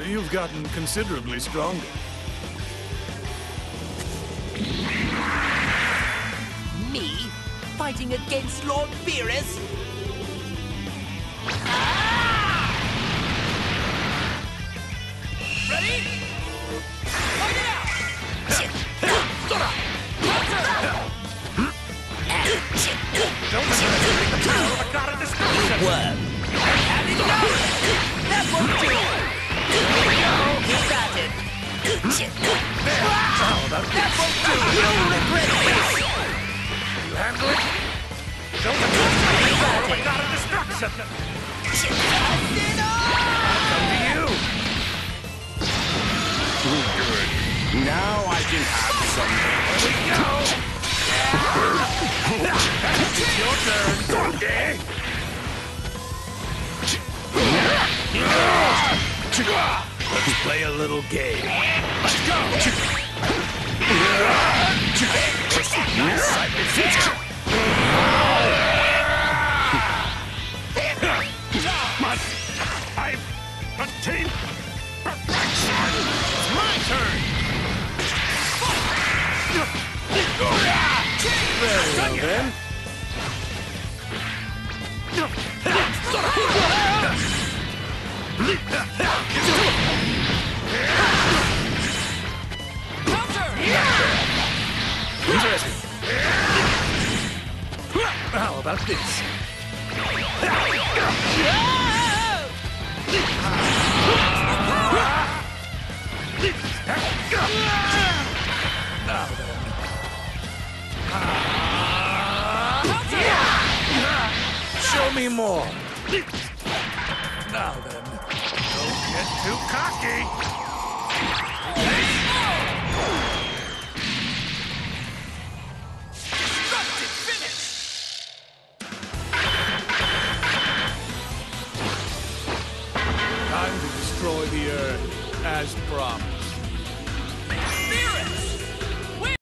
You've gotten considerably stronger. Me? Fighting against Lord Beerus? Ready? Fight it out! Don't underestimate the power of a god of destruction! Worm. Have enough! That won't do! Here we go! Keep at it! There! How about That won't do! You'll regret this! you handle it? Don't underestimate the power of a god of destruction! I'll come to you! Good. Now I can have some. Here we go! It's your turn, Donkey! Let's play a little game. Let's go! Must I've attained perfection! It's my turn! Very well, then. Interesting. How about this? Now then. Show me more. Now then. Don't get too cocky. Time to destroy the Earth, as promised.